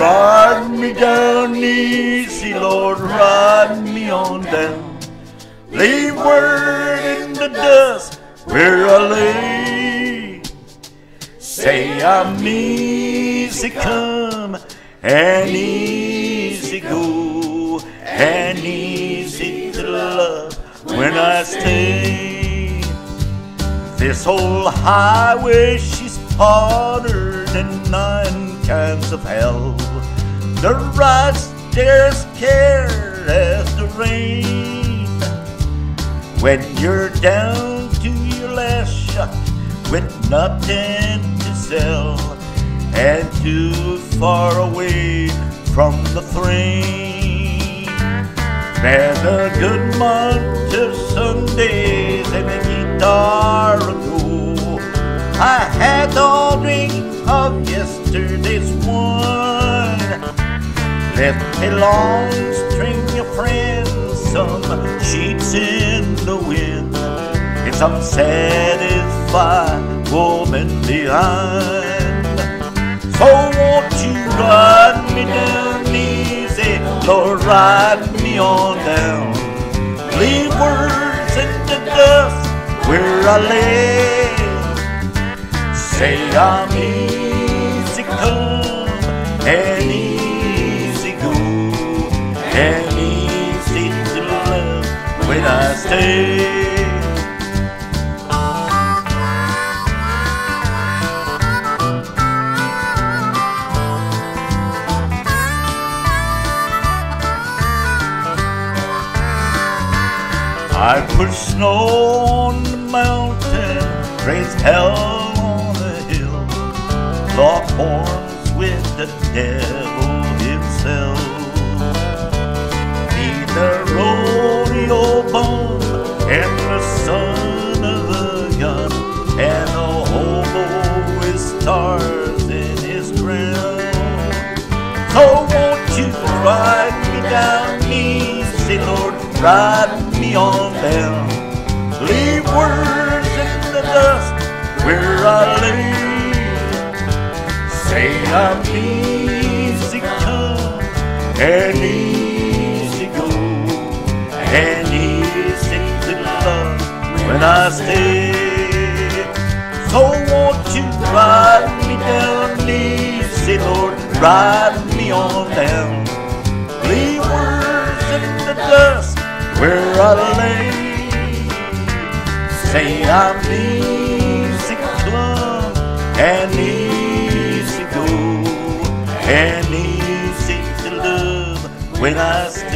Ride me down easy, Lord, ride me on down. Leave word in the dust where I lay. Say I'm easy come and easy go, and easy to love when I stay. This old highway, she's harder than 9 kinds of hell. The ride's there scared as the rain. When you're down to your last shot with nothing to sell and too far away from the train. There's a good month of Sundays and a guitar ago. I had all drink of yesterday's wine. Left a long string of friends, some sheets in the wind, and some satisfied woman behind. So won't you ride me down easy, Lord, ride me on down. Leave words in the dust where I lay. Say I'm easy come and easy go, and easy to love when I stay. I put snow on the mountain, raised hell on the hill, locked horns with the devil himself. Need the rodeo bum and the son of a gun, and a hobo with stars in his crown. So won't you ride me down easy, Lord, ride me on down. Leave words in the dust where I lay. Say I'm easy come and easy go, and easy to love when I stay. So won't you ride me down easy, Lord, ride me on down. Leave words in the dust where I lay. Say I'm easy come and easy go, and easy to love when I stay.